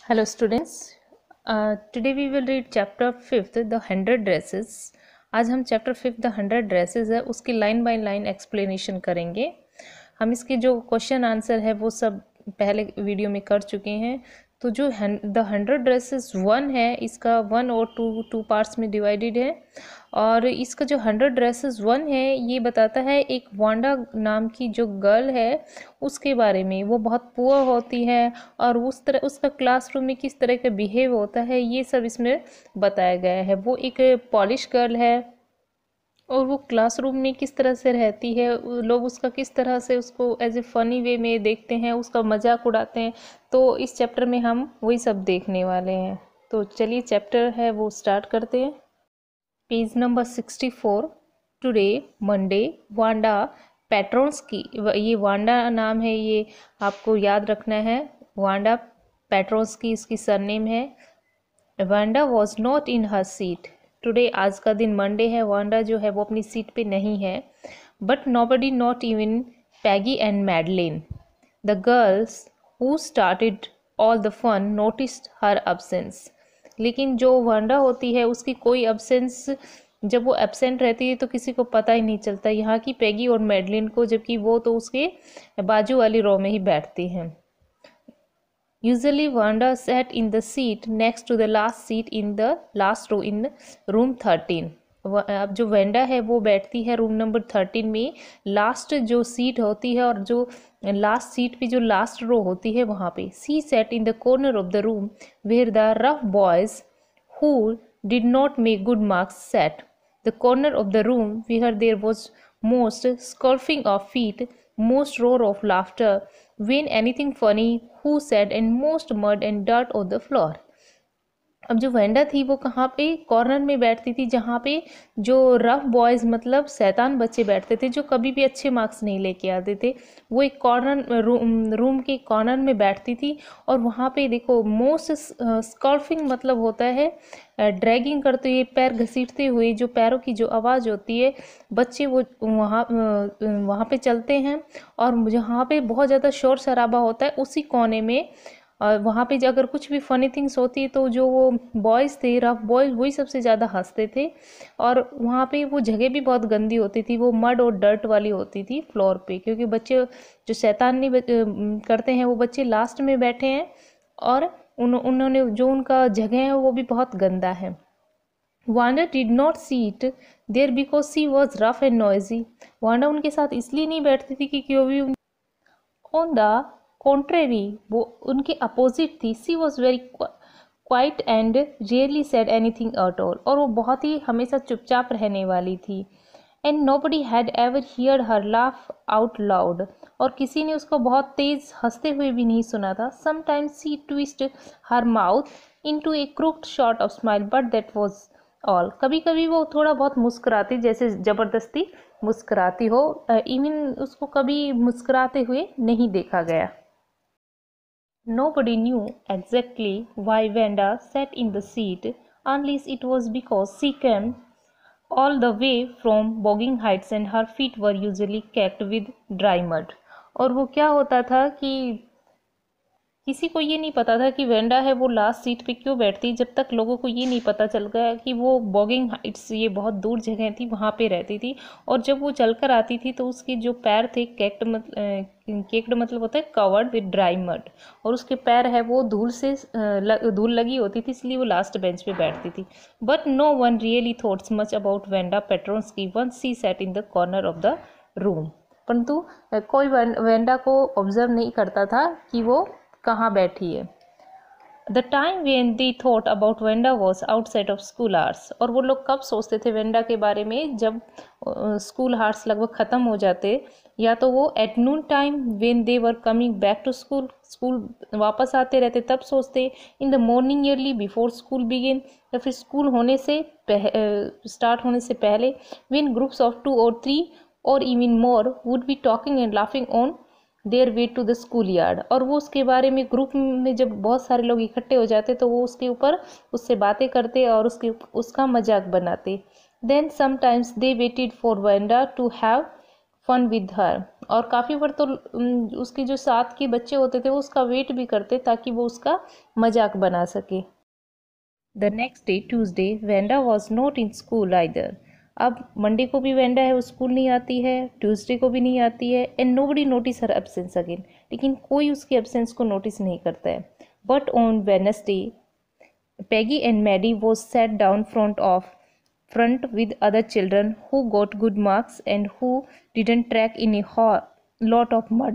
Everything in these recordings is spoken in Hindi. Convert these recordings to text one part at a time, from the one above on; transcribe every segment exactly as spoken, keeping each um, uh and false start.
Hello students, uh, today we will read chapter fifth the hundred dresses। आज हम chapter fifth the hundred dresses है उसकी line by line explanation करेंगे। हम इसके जो क्वेश्चन आंसर है वो सब पहले वीडियो में कर चुके हैं। तो जो द हंड्रेड ड्रेसेस वन है इसका वन और टू टू पार्ट्स में डिवाइडेड है। और इसका जो हंड्रेड ड्रेसेस वन है ये बताता है एक वांडा नाम की जो गर्ल है उसके बारे में। वो बहुत पुअर होती है और उस तरह उसका क्लासरूम में किस तरह का बिहेव होता है ये सब इसमें बताया गया है। वो एक पॉलिश गर्ल है और वो क्लासरूम में किस तरह से रहती है, लोग उसका किस तरह से उसको एज ए फ़नी वे में देखते हैं, उसका मजाक उड़ाते हैं। तो इस चैप्टर में हम वही सब देखने वाले हैं। तो चलिए चैप्टर है वो स्टार्ट करते हैं। Page number sixty four. Today Monday Wanda Petronski, ये वांडा नाम है, ये आपको याद रखना है। वांडा पेट्रोन्स्की इसकी सरनेम है। Wanda was not in her seat today, आज का दिन मंडे है, वांडा जो है वो अपनी सीट पे नहीं है। But nobody, not even Peggy and Madeline, the girls who started all the fun noticed her absence. लेकिन जो वांडा होती है उसकी कोई अब्सेंस, जब वो एब्सेंट रहती है तो किसी को पता ही नहीं चलता, यहाँ की पैगी और मैडलिन को, जबकि वो तो उसके बाजू वाली रो में ही बैठती हैं। Usually Wanda sat in the seat next to the last seat in the last row in room thirteen. अब जो वेंडा है वो बैठती है रूम नंबर थर्टीन में, लास्ट जो सीट होती है और जो लास्ट सीट पे जो लास्ट रो होती है वहाँ पे। She sat in the corner of the room where the rough boys who did not make good marks sat. The corner of the room where there was most scuffling of feet, most roar of laughter when anything funny who said, and most mud and dirt on the floor. अब जो वेंडा थी वो कहाँ पे कॉर्नर में बैठती थी, जहाँ पे जो रफ बॉयज़ मतलब शैतान बच्चे बैठते थे जो कभी भी अच्छे मार्क्स नहीं लेके आते थे। वो एक कॉर्नर रूम रूम के कॉर्नर में बैठती थी। और वहाँ पे देखो मोस्ट स्कॉल्फिंग मतलब होता है ड्रैगिंग करते हुए, पैर घसीटते हुए, जो पैरों की जो आवाज़ होती है, बच्चे वो वहाँ वहाँ पे चलते हैं। और जहाँ पे बहुत ज़्यादा शोर शराबा होता है उसी कोने में, और वहाँ पे अगर कुछ भी फ़नी थिंग्स होती है तो जो वो बॉयज़ थे, रफ बॉयज़, वही सबसे ज़्यादा हंसते थे। और वहाँ पे वो जगह भी बहुत गंदी होती थी, वो मड और डर्ट वाली होती थी फ्लोर पे, क्योंकि बच्चे जो शैतानी करते हैं वो बच्चे लास्ट में बैठे हैं और उन उन्होंने जो उनका जगह है वो भी बहुत गंदा है। Wanda did not sit there because she was rough and noisy. Wanda उनके साथ इसलिए नहीं बैठती थी कि क्यों भी ऑन द कॉन्ट्रेरी वो उनके अपोजिट थी। She was very quiet and rarely said anything at all, और वो बहुत ही हमेशा चुपचाप रहने वाली थी। And nobody had ever hear her laugh out loud, और किसी ने उसको बहुत तेज हंसते हुए भी नहीं सुना था। Sometimes she twist her mouth into a crooked short of smile but that was all. कभी कभी वो थोड़ा बहुत मुस्कुराती, जैसे ज़बरदस्ती मुस्कुराती हो, इवन उसको कभी मुस्कुराते हुए नहीं देखा गया। Nobody knew exactly why Wanda sat in the seat, unless it was because she came all the way from Bogging Heights and her feet were usually caked with dry mud. और वो क्या होता था कि किसी को ये नहीं पता था कि वेंडा है वो लास्ट सीट पे क्यों बैठती, जब तक लोगों को ये नहीं पता चल गया कि वो बॉगिंग हाइट्स, ये बहुत दूर जगह थी, वहाँ पे रहती थी। और जब वो चलकर आती थी तो उसके जो पैर थे केक्ड मतलब केक्ड मतलब होता है कवर्ड विद ड्राई मड, और उसके पैर है वो धूल से धूल लगी होती थी, इसलिए वो लास्ट बेंच पे बैठती थी। But no one really thoughts much about Wanda Petronski once she sat in the corner of the room. परंतु कोई वेंडा को ऑब्जर्व नहीं करता था कि वो कहाँ बैठी है। The time when they thought about Wanda was outside of school hours, और वो लोग कब सोचते थे वेंडा के बारे में, जब स्कूल आवर्स लगभग ख़त्म हो जाते, या तो वो at noon time when they were coming back to school, school वापस आते रहते तब सोचते, in the morning early before school begin, या फिर स्कूल होने से स्टार्ट होने से पहले, when groups of two or three or even more would be talking and laughing on their way to the school yard, और वो उसके बारे में ग्रुप में जब बहुत सारे लोग इकट्ठे हो जाते तो वो उसके ऊपर उससे बातें करते और उसके उसका मजाक बनाते। Then sometimes they waited for Wanda to have fun with her, और काफ़ी बार तो उसके जो साथ के बच्चे होते थे वो उसका वेट भी करते ताकि वो उसका मजाक बना सके। The next day Tuesday Wanda was not in school either. अब मंडे को भी वेंडा है वो स्कूल नहीं आती है, ट्यूसडे को भी नहीं आती है, and nobody notice her absence again, लेकिन कोई उसकी एब्सेंस को नोटिस नहीं करता है। But on Wednesday Peggy and Maddie was sat down front of front with other children who got good marks and who didn't track in a ho- lot of mud.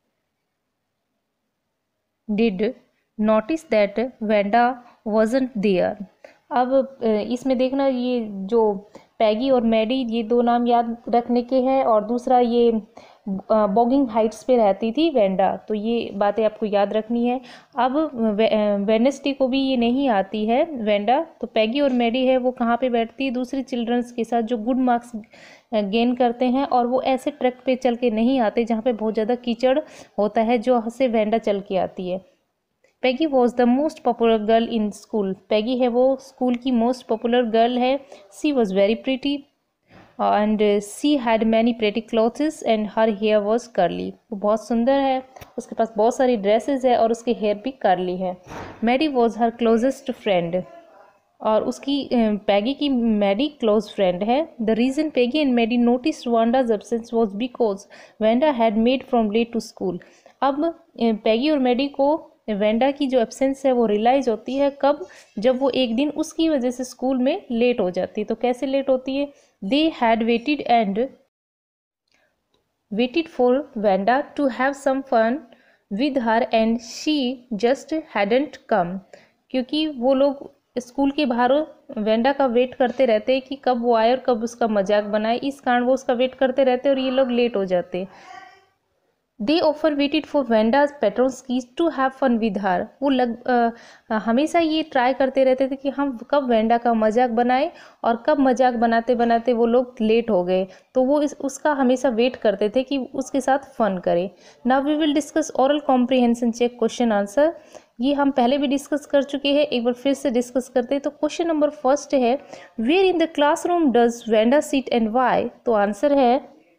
Did notice that Wanda wasn't there. अब इसमें देखना, ये जो पैगी और मैडी ये दो नाम याद रखने के हैं, और दूसरा ये बॉगिंग हाइट्स पे रहती थी वेंडा, तो ये बातें आपको याद रखनी है। अब वेडनेसडे को भी ये नहीं आती है वेंडा, तो पैगी और मैडी है वो कहाँ पे बैठती है, दूसरी चिल्ड्रंस के साथ जो गुड मार्क्स गेन करते हैं, और वो ऐसे ट्रैक पे चल के नहीं आते जहाँ पे बहुत ज़्यादा कीचड़ होता है, जो से वेंडा चल के आती है। Peggy was the most popular girl in school. Peggy है वो स्कूल की मोस्ट पॉपुलर गर्ल है। She was very pretty and she had many pretty clothes and her hair was curly. वो बहुत सुंदर है, उसके पास बहुत सारी ड्रेसेस है और उसके हेयर भी कर्ली है। Maddie was her closest friend, और उसकी पैगी की मैडी क्लोज फ्रेंड है। The reason Peggy and Maddie notice Wanda's absence was because Wanda had made from late to school. अब पैगी और मैडी को वेंडा की जो एब्सेंस है वो रियलाइज होती है कब, जब वो एक दिन उसकी वजह से स्कूल में लेट हो जाती है। तो कैसे लेट होती है, they had waited and waited for Wanda to have some fun with her and she just hadn't come, क्योंकि वो लोग स्कूल के बाहर वेंडा का वेट करते रहते हैं कि कब वो आए और कब उसका मजाक बनाए, इस कारण वो उसका वेट करते रहते हैं और ये लोग लेट हो जाते हैं। They offer waited for Wanda's Petronski की to have fun with her. वो लग आ, हमेशा ये ट्राई करते रहते थे कि हम कब वेंडा का मजाक बनाए, और कब मजाक बनाते बनाते वो लोग लेट हो गए, तो वो इस उसका हमेशा वेट करते थे कि उसके साथ फन करें। Now we will discuss oral comprehension check question answer. ये हम पहले भी डिस्कस कर चुके हैं, एक बार फिर से डिस्कस करते हैं। तो क्वेश्चन नंबर फर्स्ट है, where in the classroom does Wanda sit and why. तो आंसर है,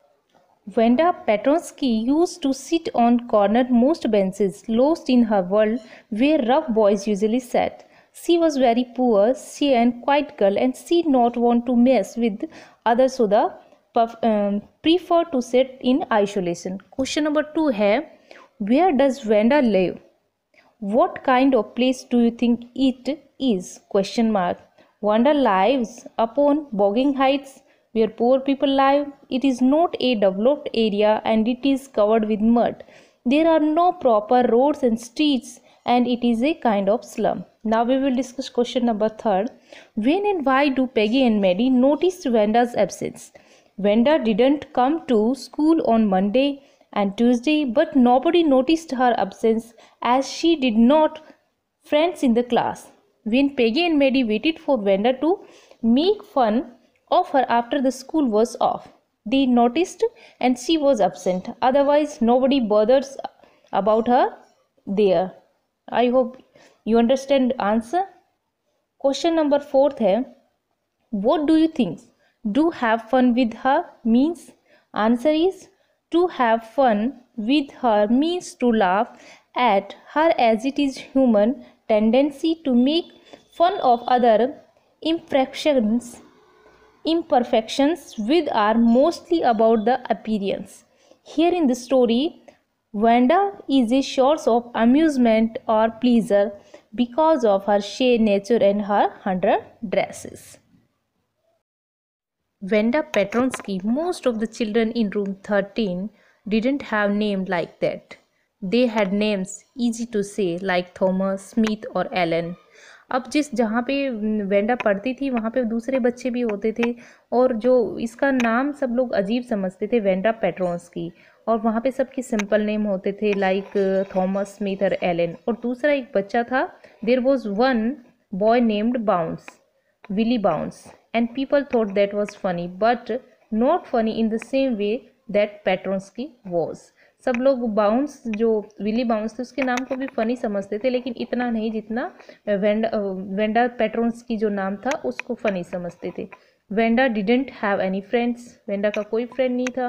Wanda Petronsky used to sit on corner most benches, lost in her world where rough boys usually sat. She was very poor, she and quiet girl, and she not want to mess with others, so the um, prefer to sit in isolation. Question number two है, where does Wanda live? What kind of place do you think it is? Question mark. Wanda lives upon bogging heights where poor people live. It is not a developed area and it is covered with mud. There are no proper roads and streets and it is a kind of slum. Now we will discuss question number third. When and why do Peggy and Maddie notice Wanda's absence? Wanda didn't come to school on Monday and Tuesday, but nobody noticed her absence as she did not friends in the class. When Peggy and Maddie waited for Wanda to make fun of her after the school was off, they noticed and she was absent. Otherwise, nobody bothers about her there. I hope you understand answer. Question number fourth है, what do you think do have fun with her means? Answer is, to have fun with her means to laugh at her as it is human tendency to make fun of other imperfections imperfections with are mostly about the appearance. Here in the story, Wanda is a source of amusement or pleasure because of her shy nature and her hundred dresses. Wanda Petronsky, most of the children in room thirteen didn't have names like that. They had names easy to say like Thomas, Smith or Alan. अब जिस जहाँ पे वेंडा पढ़ती थी वहाँ पे दूसरे बच्चे भी होते थे, और जो इसका नाम सब लोग अजीब समझते थे वेंडा पेट्रोन्स्की, और वहाँ पे सबके सिंपल नेम होते थे लाइक थॉमस, स्मिथ और एलन। और दूसरा एक बच्चा था, there was one boy named Bounce, Willie Bounce, and people thought that was funny but not funny in the same way that Petronski was. सब लोग बाउंस, जो विली बाउंस थे उसके नाम को भी फ़नी समझते थे, लेकिन इतना नहीं जितना वेंडा वेंडा पेट्रोन्स्की जो नाम था उसको फ़नी समझते थे। Wanda didn't have any friends, Wanda का कोई फ्रेंड नहीं था।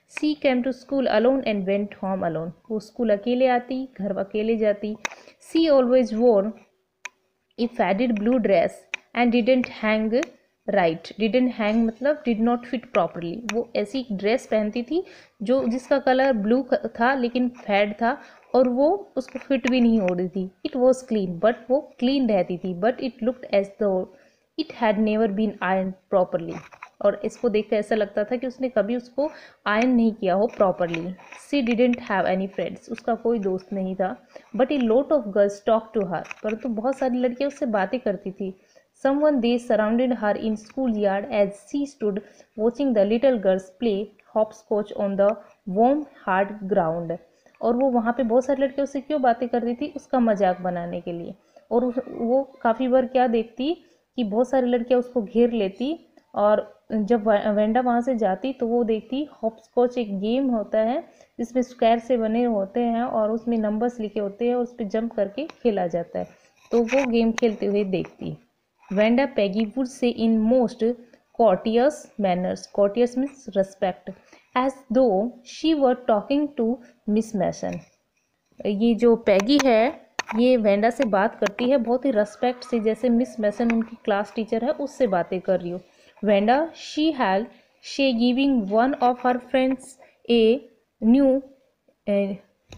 She came to school alone and went home alone, वो स्कूल अकेले आती, घर अकेले जाती। She always wore a faded blue dress and didn't hang right, didn't hang मतलब डिड नॉट फिट प्रॉपरली, वो ऐसी ड्रेस पहनती थी जो जिसका कलर ब्लू था लेकिन फेड था और वो उसको फिट भी नहीं हो रही थी। इट वॉज क्लीन, बट वो क्लीन रहती थी, but it looked as though it had never been iron properly, और इसको देख कर ऐसा लगता था कि उसने कभी उसको आयरन नहीं किया हो properly. She didn't have any friends, उसका कोई दोस्त नहीं था। But a lot of girls talk to her, परंतु बहुत सारी लड़कियां उससे बातें करती थी। Someone they surrounded her in schoolyard as she stood watching the little girls play hopscotch on the warm hard ground, और वो वहाँ पे बहुत सारी लड़कियों से क्यों बातें करती थी, उसका मजाक बनाने के लिए। और वो काफ़ी बार क्या देखती कि बहुत सारी लड़कियां उसको घेर लेती, और जब वेंडा वहाँ से जाती तो वो देखती हॉपस्कॉच एक गेम होता है जिसमें स्क्वायर से बने होते हैं और उसमें नंबर्स लिखे होते हैं और उस पर जंप करके खेला जाता है, तो वो गेम खेलते हुए देखती। Vanda Peggy would say in most courteous manners, courteous means respect, as though she were talking to Miss Mason. ये जो पैगी है ये वेंडा से बात करती है बहुत ही रेस्पेक्ट से, जैसे मिस मैसन उनकी क्लास टीचर है उससे बातें कर रही हो। Wanda she had she giving one of her friends a new uh,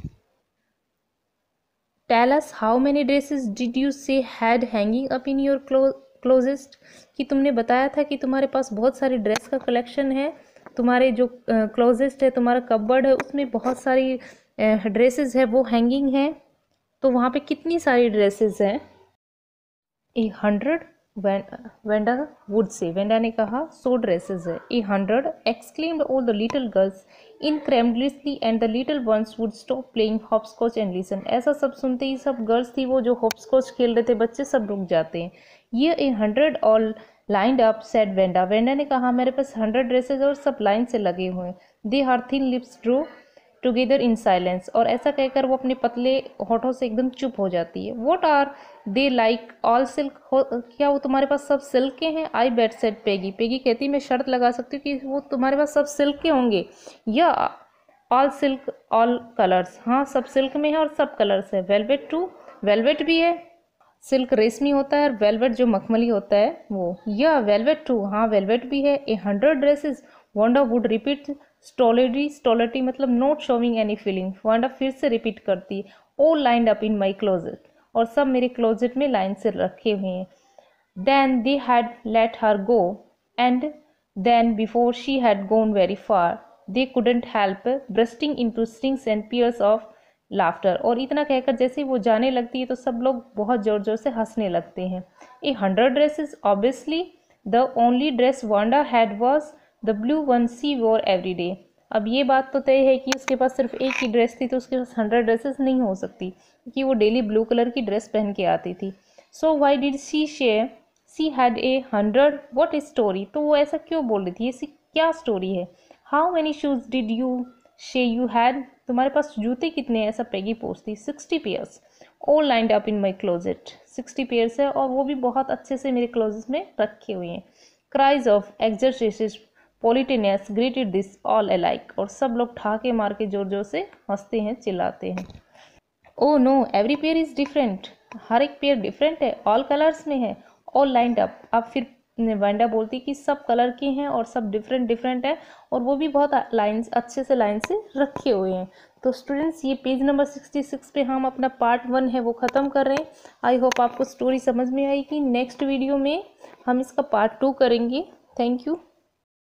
tell us how many dresses did you say had hanging up in your closet, कि तुमने बताया था कि तुम्हारे पास बहुत सारी ड्रेस का कलेक्शन है, तुम्हारे जो क्लोजेस्ट है तुम्हारा कपबोर्ड है उसमें बहुत सारी ड्रेसेस है वो हैंगिंग है, तो वहाँ पे कितनी सारी ड्रेसेस हैं। A hundred Wanda would say, Wanda ने कहा सौ ड्रेसेस है। A hundred exclaimed all the little girls incredulously and the little ones would stop playing hopscotch and listen, ऐसा सब सुनते ही सब गर्ल्स थी वो जो हॉपस्कॉच खेल रहे थे बच्चे सब रुक जाते हैं। ये a hundred all lined up said Wanda, Wanda ने कहा मेरे पास हंड्रेड ड्रेसेस और सब लाइन से लगे हुए हैं। They her thin lips drew together in silence, और ऐसा कहकर वो अपने पतले होठों से एकदम चुप हो जाती है। What are they like all silk, क्या वो तुम्हारे पास सब सिल्क के हैं। I bet said Peggy, Peggy कहती मैं शर्त लगा सकती हूँ कि वो तुम्हारे पास सब सिल्क के होंगे। या ऑल सिल्क ऑल कलर्स, हाँ सब सिल्क में है और सब कलर्स है। वेलवेट टू, वेलवेट भी है, सिल्क रेशमी होता है और वेलवेट जो मखमली होता है वो। या वेलवेट टू, हाँ वेलवेट भी है। A hundred dresses Wanda would repeat stolidly, stolidly मतलब not showing any feeling, Wanda फिर से रिपीट करती है। All lined up in my closet, और सब मेरे क्लोजेट में लाइन से रखे हुए हैं। Then they had let her go and then before she had gone very far they couldn't help bursting into strings and peals of laughter, और इतना कहकर जैसे वो जाने लगती है तो सब लोग बहुत जोर जोर से हंसने लगते हैं। A hundred dresses obviously the only dress Wanda had was the blue one she wore every day, अब ये बात तो तय है कि उसके पास सिर्फ एक ही ड्रेस थी तो उसके पास हंड्रेड ड्रेसेस नहीं हो सकती क्योंकि वो डेली ब्लू कलर की ड्रेस पहन के आती थी। So why did she share she had a hundred what is story, तो वो ऐसा क्यों बोल रही थी, ऐसी क्या स्टोरी है। How many shoes did you say you had, तुम्हारे पास जूते कितने हैं, ऐसा पेगी पूछती। Sixty pairs all lined up in my closet, sixty pairs है और वो भी बहुत अच्छे से मेरे क्लोजेट में रखे हुए हैं। Cries of exercise politeness greeted this all alike, और सब लोग ठहाके मार के जोर जोर से हंसते हैं चिल्लाते हैं। Oh no every pair is different, हर एक पेयर डिफरेंट है, ऑल कलर्स में है, ऑल लाइंड अप। अब फिर वांडा बोलती कि सब कलर के हैं और सब डिफरेंट डिफरेंट है और वो भी बहुत लाइंस अच्छे से लाइन से रखे हुए हैं। तो स्टूडेंट्स ये पेज नंबर सिक्सटी सिक्स पे हम अपना पार्ट वन है वो ख़त्म कर रहे हैं। आई होप आपको स्टोरी समझ में आएगी। नेक्स्ट वीडियो में हम इसका पार्ट टू करेंगे। Thank you.